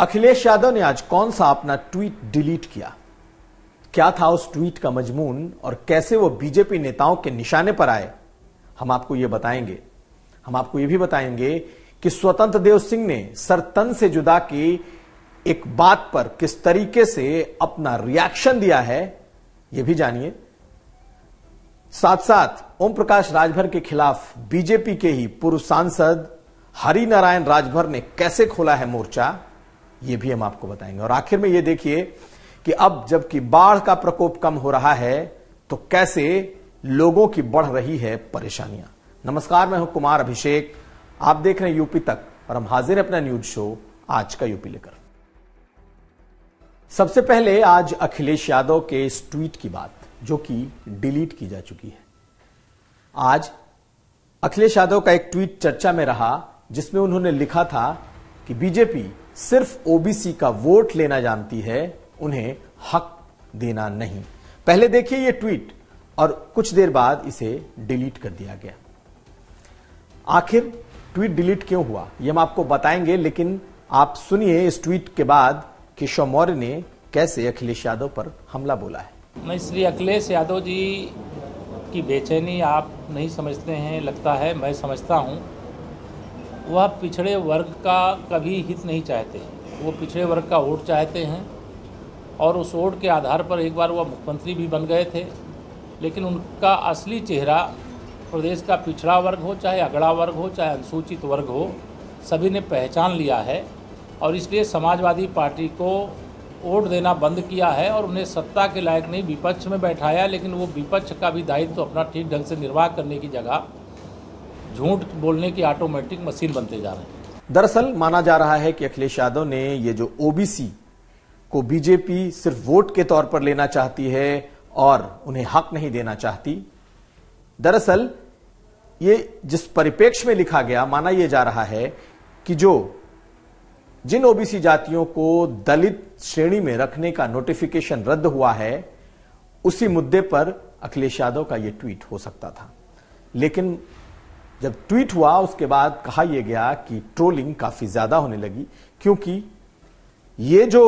अखिलेश यादव ने आज कौन सा अपना ट्वीट डिलीट किया, क्या था उस ट्वीट का मजमून और कैसे वो बीजेपी नेताओं के निशाने पर आए, हम आपको यह बताएंगे। हम आपको यह भी बताएंगे कि स्वतंत्र देव सिंह ने सर तन से जुदा की एक बात पर किस तरीके से अपना रिएक्शन दिया है, यह भी जानिए। साथ साथ ओम प्रकाश राजभर के खिलाफ बीजेपी के ही पूर्व सांसद हरिनारायण राजभर ने कैसे खोला है मोर्चा, यह भी हम आपको बताएंगे। और आखिर में यह देखिए कि अब जबकि बाढ़ का प्रकोप कम हो रहा है तो कैसे लोगों की बढ़ रही है परेशानियां। नमस्कार, मैं हूं कुमार अभिषेक, आप देख रहे हैं यूपी तक और हम हाजिर हैं अपना न्यूज शो आज का यूपी लेकर। सबसे पहले आज अखिलेश यादव के इस ट्वीट की बात जो कि डिलीट की जा चुकी है। आज अखिलेश यादव का एक ट्वीट चर्चा में रहा जिसमें उन्होंने लिखा था कि बीजेपी सिर्फ ओबीसी का वोट लेना जानती है, उन्हें हक देना नहीं। पहले देखिए यह ट्वीट और कुछ देर बाद इसे डिलीट कर दिया गया। आखिर ट्वीट डिलीट क्यों हुआ यह हम आपको बताएंगे, लेकिन आप सुनिए इस ट्वीट के बाद केशव मौर्य ने कैसे अखिलेश यादव पर हमला बोला है। मैं इसलिए अखिलेश यादव जी की बेचैनी आप नहीं समझते हैं, लगता है मैं समझता हूं। वह पिछड़े वर्ग का कभी हित नहीं चाहते, वो पिछड़े वर्ग का वोट चाहते हैं और उस वोट के आधार पर एक बार वह मुख्यमंत्री भी बन गए थे। लेकिन उनका असली चेहरा प्रदेश का पिछड़ा वर्ग हो, चाहे अगड़ा वर्ग हो, चाहे अनुसूचित वर्ग हो, सभी ने पहचान लिया है और इसलिए समाजवादी पार्टी को वोट देना बंद किया है और उन्हें सत्ता के लायक नहीं विपक्ष में बैठाया। लेकिन वो विपक्ष का भी दायित्व तो अपना ठीक ढंग से निर्वाह करने की जगह झूठ बोलने की ऑटोमेटिक मशीन बनते जा रहे हैं। दरअसल माना जा रहा है कि अखिलेश यादव ने ये जो ओबीसी को बीजेपी सिर्फ वोट के तौर पर लेना चाहती है और उन्हें हक नहीं देना चाहती, दरअसल ये जिस परिप्रेक्ष्य में लिखा गया, माना यह जा रहा है कि जिन ओबीसी जातियों को दलित श्रेणी में रखने का नोटिफिकेशन रद्द हुआ है, उसी मुद्दे पर अखिलेश यादव का यह ट्वीट हो सकता था। लेकिन जब ट्वीट हुआ उसके बाद कहा यह गया कि ट्रोलिंग काफी ज्यादा होने लगी, क्योंकि यह जो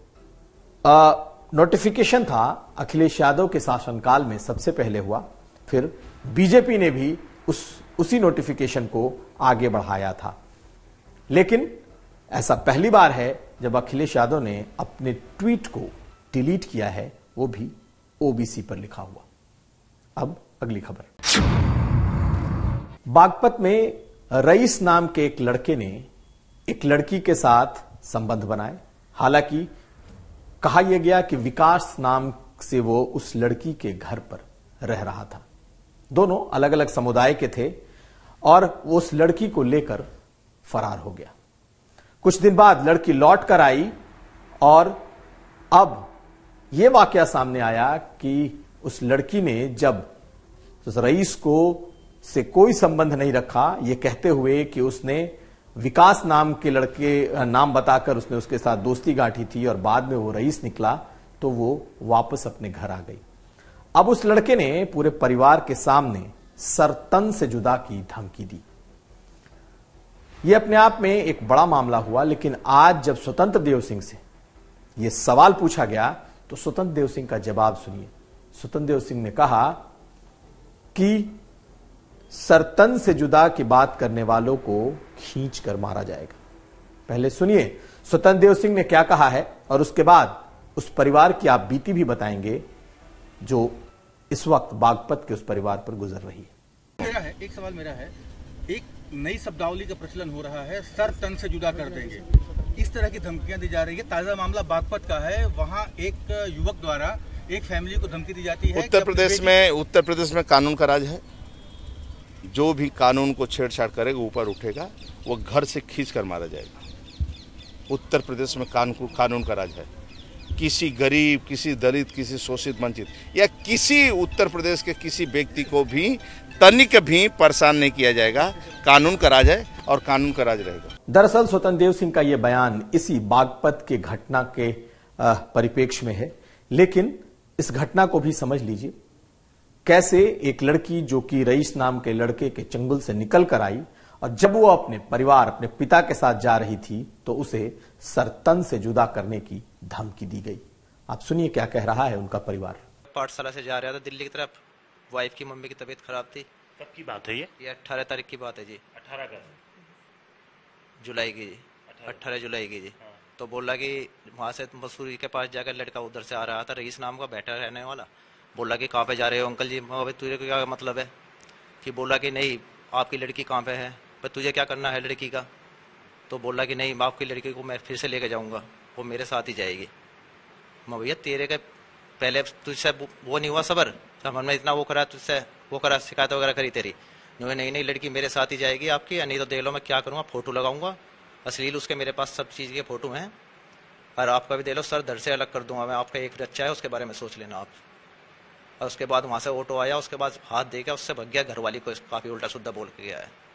नोटिफिकेशन था अखिलेश यादव के शासनकाल में सबसे पहले हुआ, फिर बीजेपी ने भी उसी नोटिफिकेशन को आगे बढ़ाया था। लेकिन ऐसा पहली बार है जब अखिलेश यादव ने अपने ट्वीट को डिलीट किया है, वो भी ओबीसी पर लिखा हुआ। अब अगली खबर। बागपत में रईस नाम के एक लड़के ने एक लड़की के साथ संबंध बनाए। हालांकि कहा यह गया कि विकास नाम से वो उस लड़की के घर पर रह रहा था। दोनों अलग अलग समुदाय के थे और वो उस लड़की को लेकर फरार हो गया। कुछ दिन बाद लड़की लौट कर आई और अब यह वाकया सामने आया कि उस लड़की ने जब उस रईस को से कोई संबंध नहीं रखा, यह कहते हुए कि उसने विकास नाम के लड़के नाम बताकर उसने उसके साथ दोस्ती गांठी थी और बाद में वो रईस निकला, तो वो वापस अपने घर आ गई। अब उस लड़के ने पूरे परिवार के सामने सर तन से जुदा की धमकी दी। यह अपने आप में एक बड़ा मामला हुआ, लेकिन आज जब स्वतंत्र देव सिंह से यह सवाल पूछा गया तो स्वतंत्र देव सिंह का जवाब सुनिए। स्वतंत्र देव सिंह ने कहा कि सरतन से जुदा की बात करने वालों को खींच कर मारा जाएगा। पहले सुनिए स्वतंत्र देव सिंह ने क्या कहा है और उसके बाद उस परिवार की आप बीती भी बताएंगे जो इस वक्त बागपत के उस परिवार पर गुजर रही है। एक सवाल मेरा है, एक नई शब्दावली का प्रचलन हो रहा है, सर तन से जुदा कर देंगे, इस तरह की धमकियां दी जा रही है। ताजा मामला बागपत का है, वहां एक युवक द्वारा एक फैमिली को धमकी दी जाती है। उत्तर प्रदेश में कानून का राज है, जो भी कानून को छेड़छाड़ करेगा ऊपर उठेगा, वो घर से खींच कर मारा जाएगा। उत्तर प्रदेश में कानून का राज है। किसी गरीब, किसी दलित, किसी शोषित वंचित या किसी उत्तर प्रदेश के किसी व्यक्ति को भी तनिक भी परेशान नहीं किया जाएगा। कानून का राज है और कानून का राज रहेगा। दरअसल स्वतंत्र देव सिंह का यह बयान इसी बागपत के घटना के परिप्रेक्ष्य में है, लेकिन इस घटना को भी समझ लीजिए। कैसे एक लड़की जो कि रईस नाम के लड़के के चंगुल से निकल कर आई और जब वो अपने परिवार, अपने पिता के साथ जा रही थी तो उसे सरतन से जुदा करने की धमकी दी गई। आप सुनिए क्या कह रहा है उनका परिवार। पाठशाला से जा रहा था दिल्ली की तरफ, वाइफ की मम्मी की तबीयत खराब थी। कब की बात है ये? 18 तारीख की बात है जी। 18 जुलाई की जी, 18 जुलाई की जी। तो बोला कि वहाँ से मसूरी के पास जाकर लड़का उधर से आ रहा था, रईस नाम का बैठा रहने वाला। बोला कि कहाँ पे जा रहे हो अंकल जी? भाई तुझे क्या मतलब है? कि बोला कि नहीं आपकी लड़की कहाँ पे है, पर तुझे क्या करना है लड़की का? तो बोला कि नहीं आपकी लड़की को मैं फिर से लेके जाऊँगा, वो मेरे साथ ही जाएगी। मैं भैया तेरे के पहले तुझसे वो नहीं हुआ सबर, हमने इतना वो करा तुझसे, वो करा शिकायत वगैरह करी तेरी, नहीं लड़की मेरे साथ ही जाएगी आपकी, नहीं तो देख लो मैं क्या करूँगा, फोटो लगाऊंगा अश्लील उसके, मेरे पास सब चीज़ के फोटो हैं, और आपका भी दे लो सर, धड़ से अलग कर दूंगा मैं, आपका एक बच्चा है उसके बारे में सोच लेना आप। और उसके बाद वहाँ से ऑटो आया, उसके बाद हाथ दे के उससे भग गया, घरवाली को काफ़ी उल्टा सुद्धा बोल के गया है।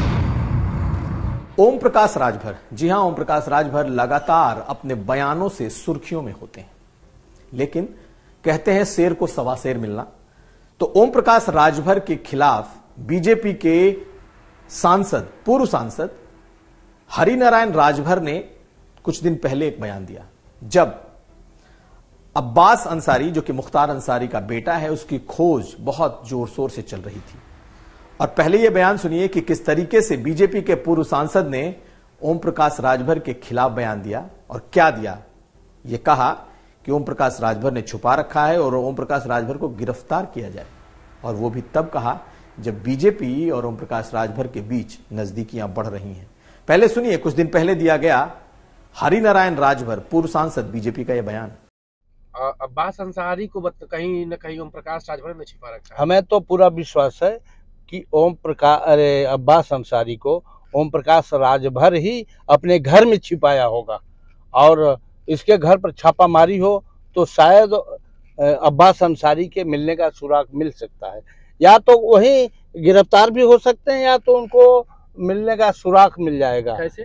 ओम प्रकाश राजभर, जी हां, ओम प्रकाश राजभर लगातार अपने बयानों से सुर्खियों में होते हैं, लेकिन कहते हैं शेर को सवा शेर मिलना। तो ओम प्रकाश राजभर के खिलाफ बीजेपी के सांसद, पूर्व सांसद हरिनारायण राजभर ने कुछ दिन पहले एक बयान दिया, जब अब्बास अंसारी, जो कि मुख्तार अंसारी का बेटा है, उसकी खोज बहुत जोर शोर से चल रही थी। और पहले यह बयान सुनिए कि किस तरीके से बीजेपी के पूर्व सांसद ने ओम प्रकाश राजभर के खिलाफ बयान दिया और क्या दिया। यह कहा कि ओम प्रकाश राजभर ने छुपा रखा है और ओम प्रकाश राजभर को गिरफ्तार किया जाए, और वो भी तब कहा जब बीजेपी और ओम प्रकाश राजभर के बीच नजदीकियां बढ़ रही हैं। पहले सुनिए कुछ दिन पहले दिया गया हरिनारायण राजभर, पूर्व सांसद बीजेपी का यह बयान। अब्बास अंसारी को कहीं न कहीं ओम प्रकाश राजभर ने छिपा रखा है। हमें तो पूरा विश्वास है कि अब्बास अंसारी को ओम प्रकाश राजभर ही अपने घर में छिपाया होगा, और इसके घर पर छापामारी हो तो शायद अब्बास अंसारी के मिलने का सुराग मिल सकता है, या तो वही गिरफ्तार भी हो सकते हैं, या तो उनको मिलने का सुराग मिल जाएगा। कैसे?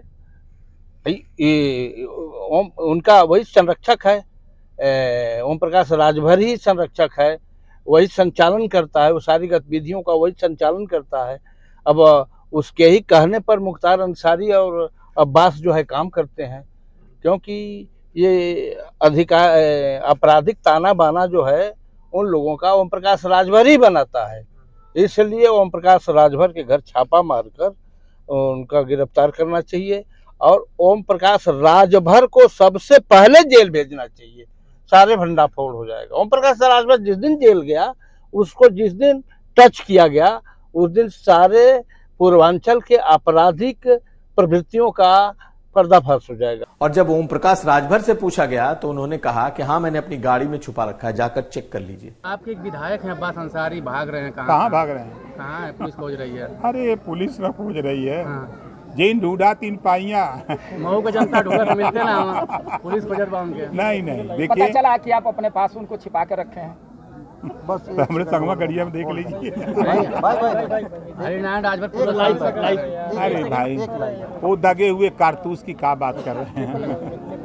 उनका वही संरक्षक है, ओम प्रकाश राजभर ही संरक्षक है, वही संचालन करता है, वो सारी गतिविधियों का वही संचालन करता है। अब उसके ही कहने पर मुख्तार अंसारी और अब्बास जो है काम करते हैं, क्योंकि ये आपराधिक ताना बाना जो है उन लोगों का ओम प्रकाश राजभर ही बनाता है। इसलिए ओम प्रकाश राजभर के घर छापा मारकर उनका गिरफ्तार करना चाहिए, और ओम प्रकाश राजभर को सबसे पहले जेल भेजना चाहिए, सारे भंडाफोड़ हो जाएगा। ओम प्रकाश राजभर जिस दिन जेल गया, उसको जिस दिन टच किया गया, उस दिन सारे पूर्वांचल के आपराधिक प्रवृत्तियों का पर्दाफाश हो जाएगा। और जब ओम प्रकाश राजभर से पूछा गया तो उन्होंने कहा कि हाँ, मैंने अपनी गाड़ी में छुपा रखा है, जाकर चेक कर लीजिए। आपके एक विधायक हैं अब्बास अंसारी, भाग रहे हैं। कहाँ भाग रहे हैं? कहाँ है? पुलिस खोज रही है। अरे पुलिस ना खोज रही है। हाँ। जिन ढूंढा तीन पाइया मऊ का जनता ढूंढा तो मिलते ना, पुलिस खोजत बा उनके। नहीं देखिए, पता चला कि आप अपने पास उनको छिपा के रखे हैं। बस तो हमरे संगमा गड़िया में देख लीजिए। हरिनारायण राजभर पूरा लाइव। अरे भाई, वो दगे हुए कारतूस की क्या बात कर रहे हैं।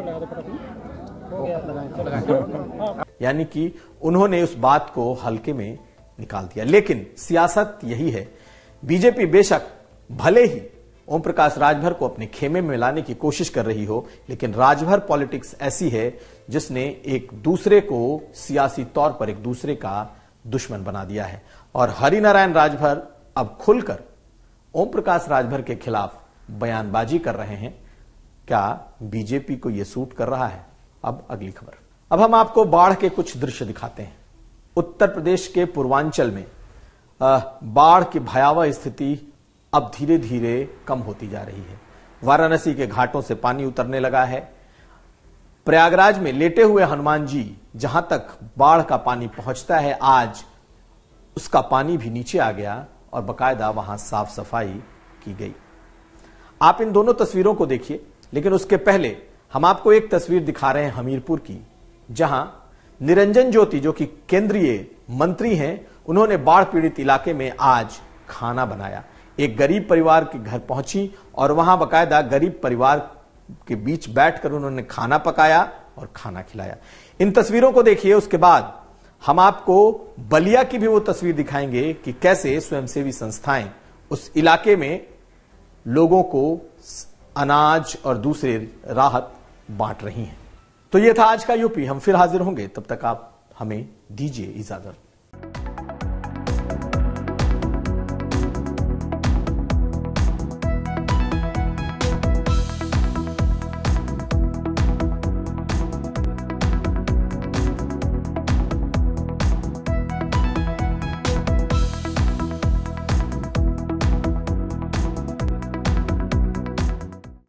यानी कि उन्होंने उस बात को हल्के में निकाल दिया। लेकिन सियासत यही है, बीजेपी बेशक भले ही ओम प्रकाश राजभर को अपने खेमे में लाने की कोशिश कर रही हो, लेकिन राजभर पॉलिटिक्स ऐसी है जिसने एक दूसरे को सियासी तौर पर एक दूसरे का दुश्मन बना दिया है। और हरिनारायण राजभर अब खुलकर ओम प्रकाश राजभर के खिलाफ बयानबाजी कर रहे हैं। क्या बीजेपी को यह सूट कर रहा है? अब अगली खबर। अब हम आपको बाढ़ के कुछ दृश्य दिखाते हैं। उत्तर प्रदेश के पूर्वांचल में बाढ़ की भयावह स्थिति अब धीरे धीरे कम होती जा रही है। वाराणसी के घाटों से पानी उतरने लगा है। प्रयागराज में लेटे हुए हनुमान जी, जहां तक बाढ़ का पानी पहुंचता है, आज उसका पानी भी नीचे आ गया और बकायदा वहां साफ सफाई की गई। आप इन दोनों तस्वीरों को देखिए, लेकिन उसके पहले हम आपको एक तस्वीर दिखा रहे हैं हमीरपुर की, जहां निरंजन ज्योति, जो कि केंद्रीय मंत्री हैं, उन्होंने बाढ़ पीड़ित इलाके में आज खाना बनाया। एक गरीब परिवार के घर पहुंची और वहां बकायदा गरीब परिवार के बीच बैठकर उन्होंने खाना पकाया और खाना खिलाया। इन तस्वीरों को देखिए। उसके बाद हम आपको बलिया की भी वो तस्वीर दिखाएंगे कि कैसे स्वयंसेवी संस्थाएं उस इलाके में लोगों को अनाज और दूसरे राहत बांट रही हैं। तो यह था आज का यूपी। हम फिर हाजिर होंगे, तब तक आप हमें दीजिए इजाजत।